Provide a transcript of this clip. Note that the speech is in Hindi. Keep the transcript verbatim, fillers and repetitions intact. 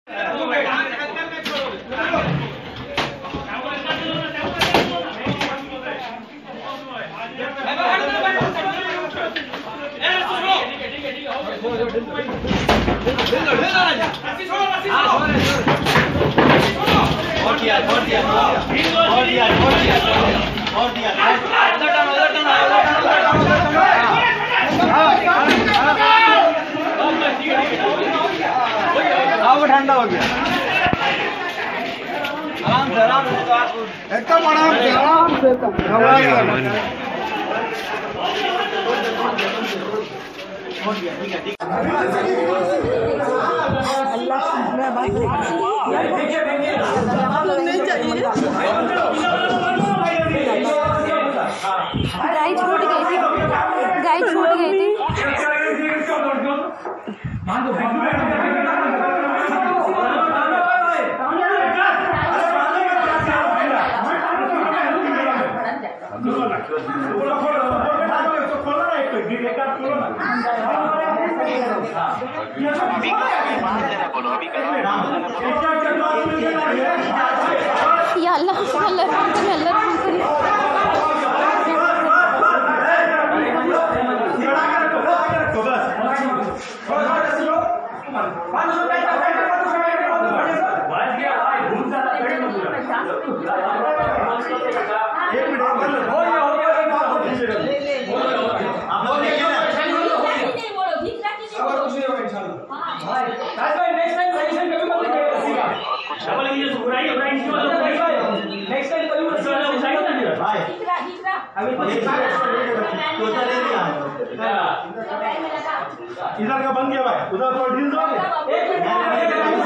ठंडा हो गया। आराम से आराम से एकदम आराम से आराम से गाय छूट गई थी गाय छूट गई थी या अल्लाह अल्लाह अल्लाह इधर का बन गया भाई, उधर तो ढील दो।